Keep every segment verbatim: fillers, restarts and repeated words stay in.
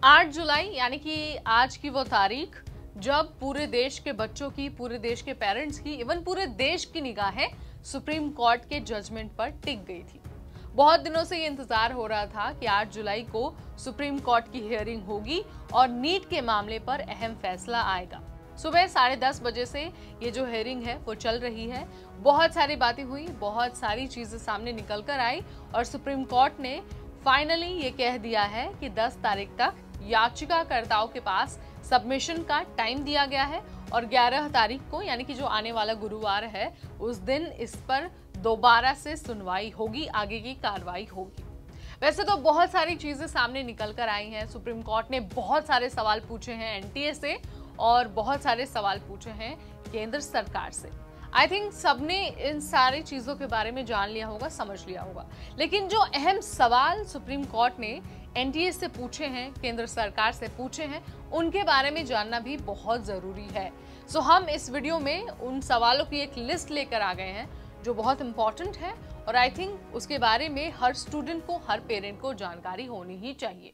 आठ जुलाई यानी कि आज की वो तारीख जब पूरे देश के बच्चों की, पूरे देश के पेरेंट्स की, इवन पूरे देश की निगाहें सुप्रीम कोर्ट के जजमेंट पर टिक गई थी। बहुत दिनों से ये इंतजार हो रहा था कि आठ जुलाई को सुप्रीम कोर्ट की हियरिंग होगी और नीट के मामले पर अहम फैसला आएगा। सुबह साढ़े दस बजे से ये जो हियरिंग है वो चल रही है। बहुत सारी बातें हुई, बहुत सारी चीजें सामने निकल कर आई और सुप्रीम कोर्ट ने फाइनली ये कह दिया है कि दस तारीख तक याचिकाकर्ताओं के पास सबमिशन का टाइम दिया गया है और ग्यारह तारीख को यानी कि जो आने वाला गुरुवार है उस दिन इस पर दोबारा से सुनवाई होगी, आगे की कार्रवाई होगी। वैसे तो बहुत सारी चीजें सामने निकल कर आई हैं। सुप्रीम कोर्ट ने बहुत सारे सवाल पूछे हैं एनटीए से और बहुत सारे सवाल पूछे हैं केंद्र सरकार से। आई थिंक सबने इन सारी चीजों के बारे में जान लिया होगा, समझ लिया होगा, लेकिन जो अहम सवाल सुप्रीम कोर्ट ने एनटीए से पूछे हैं, केंद्र सरकार से पूछे हैं, उनके बारे में जानना भी बहुत जरूरी है। सो हम इस वीडियो में उन सवालों की एक लिस्ट लेकर आ गए हैं जो बहुत इंपॉर्टेंट है और आई थिंक उसके बारे में हर स्टूडेंट को, हर पेरेंट को जानकारी होनी ही चाहिए।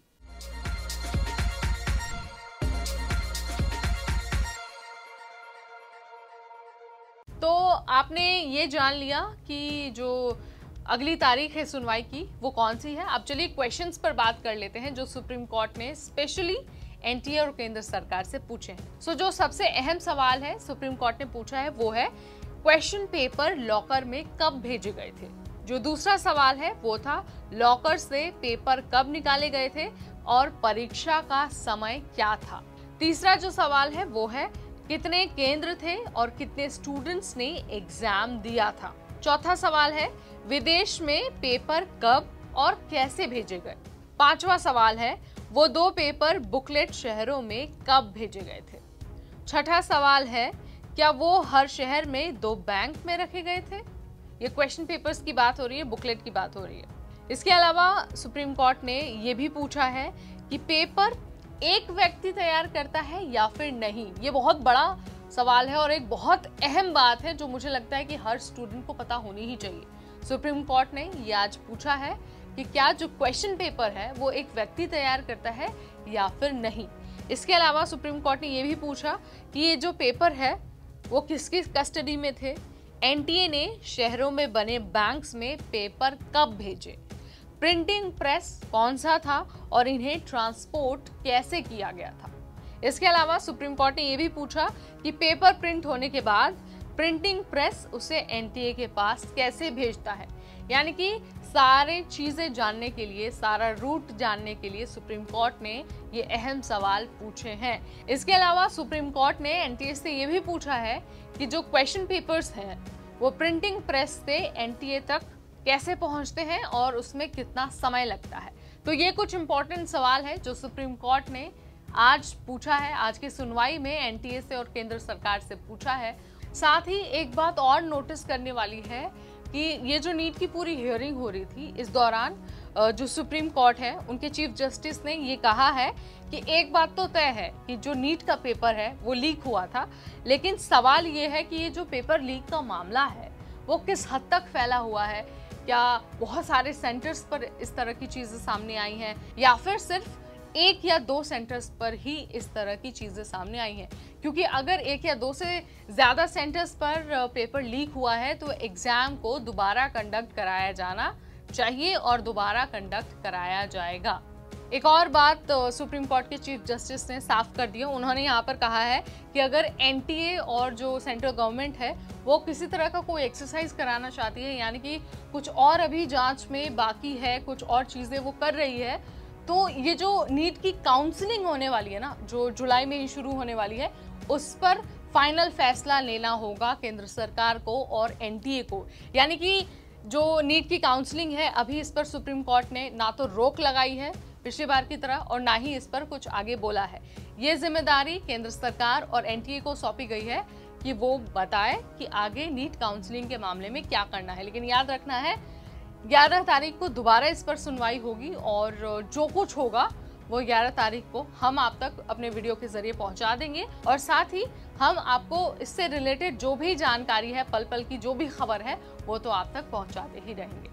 तो आपने ये जान लिया कि जो अगली तारीख है सुनवाई की वो कौन सी है। अब चलिए क्वेश्चंस पर बात कर लेते हैं जो सुप्रीम कोर्ट ने स्पेशली एनटीए और केंद्र सरकार से पूछे हैं। सो जो सबसे अहम सवाल है सुप्रीम कोर्ट ने पूछा है वो है क्वेश्चन पेपर लॉकर में कब भेजे गए थे। जो दूसरा सवाल है वो था लॉकर से पेपर कब निकाले गए थे और परीक्षा का समय क्या था। तीसरा जो सवाल है वो है कितने केंद्र थे और कितने स्टूडेंट्स ने एग्जाम दिया था। चौथा सवाल है विदेश में पेपर कब और कैसे भेजे गए। पांचवा सवाल है वो दो पेपर बुकलेट शहरों में कब भेजे गए थे। छठा सवाल है क्या वो हर शहर में दो बैंक में रखे गए थे। ये क्वेश्चन पेपर्स की बात हो रही है, बुकलेट की बात हो रही है। इसके अलावा सुप्रीम कोर्ट ने ये भी पूछा है कि पेपर एक व्यक्ति तैयार करता है या फिर नहीं। ये बहुत बड़ा सवाल है और एक बहुत अहम बात है जो मुझे लगता है कि हर स्टूडेंट को पता होनी ही चाहिए। सुप्रीम कोर्ट ने ये आज पूछा है कि क्या जो क्वेश्चन पेपर है वो एक व्यक्ति तैयार करता है या फिर नहीं। इसके अलावा सुप्रीम कोर्ट ने ये भी पूछा कि ये जो पेपर है वो किसकी कस्टडी में थे। एनटीए ने शहरों में बने बैंक्स में पेपर कब भेजे, प्रिंटिंग प्रेस कौन सा था और इन्हें ट्रांसपोर्ट कैसे किया गया था। इसके अलावा सुप्रीम कोर्ट ने यह भी पूछा कि पेपर प्रिंट होने के बाद प्रिंटिंग प्रेस उसे एनटीए के पास कैसे भेजता है। यानी कि सारे चीजें जानने के लिए, सारा रूट जानने के लिए सुप्रीम कोर्ट ने ये अहम सवाल पूछे हैं। इसके अलावा सुप्रीम कोर्ट ने एनटीए से ये भी पूछा है कि जो क्वेश्चन पेपर्स हैं वो प्रिंटिंग प्रेस से एनटीए तक कैसे पहुंचते हैं और उसमें कितना समय लगता है। तो ये कुछ इंपॉर्टेंट सवाल है जो सुप्रीम कोर्ट ने आज पूछा है, आज की सुनवाई में एनटीए से और केंद्र सरकार से पूछा है। साथ ही एक बात और नोटिस करने वाली है कि ये जो नीट की पूरी हियरिंग हो रही थी इस दौरान जो सुप्रीम कोर्ट है उनके चीफ जस्टिस ने ये कहा है कि एक बात तो तय है कि जो नीट का पेपर है वो लीक हुआ था, लेकिन सवाल ये है कि ये जो पेपर लीक का मामला है वो किस हद तक फैला हुआ है। क्या बहुत सारे सेंटर्स पर इस तरह की चीजें सामने आई हैं या फिर सिर्फ एक या दो सेंटर्स पर ही इस तरह की चीजें सामने आई हैं। क्योंकि अगर एक या दो से ज्यादा सेंटर्स पर पेपर लीक हुआ है तो एग्जाम को दोबारा कंडक्ट कराया जाना चाहिए और दोबारा कंडक्ट कराया जाएगा। एक और बात सुप्रीम कोर्ट के चीफ जस्टिस ने साफ कर दी। उन्होंने यहाँ पर कहा है कि अगर एनटीए और जो सेंट्रल गवर्नमेंट है वो किसी तरह का कोई एक्सरसाइज कराना चाहती है, यानी कि कुछ और अभी जांच में बाकी है, कुछ और चीजें वो कर रही है, तो ये जो नीट की काउंसलिंग होने वाली है ना, जो जुलाई में ही शुरू होने वाली है, उस पर फाइनल फैसला लेना होगा केंद्र सरकार को और एनटीए को। यानी कि जो नीट की काउंसलिंग है अभी इस पर सुप्रीम कोर्ट ने ना तो रोक लगाई है पिछली बार की तरह और ना ही इस पर कुछ आगे बोला है। ये जिम्मेदारी केंद्र सरकार और एनटीए को सौंपी गई है कि वो बताए कि आगे नीट काउंसलिंग के मामले में क्या करना है। लेकिन याद रखना है ग्यारह तारीख को दोबारा इस पर सुनवाई होगी और जो कुछ होगा वो ग्यारह तारीख को हम आप तक अपने वीडियो के जरिए पहुंचा देंगे और साथ ही हम आपको इससे रिलेटेड जो भी जानकारी है, पल पल की जो भी खबर है वो तो आप तक पहुंचाते ही रहेंगे।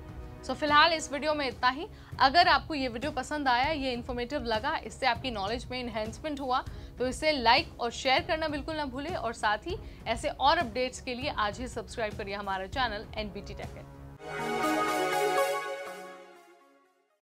सो so, फिलहाल इस वीडियो में इतना ही। अगर आपको ये वीडियो पसंद आया, ये इन्फॉर्मेटिव लगा, इससे आपकी नॉलेज में इन्हेंसमेंट हुआ, तो इसे लाइक और शेयर करना बिल्कुल ना भूलें। और साथ ही ऐसे और अपडेट्स के लिए आज ही सब्सक्राइब करिए हमारा channel N B T take.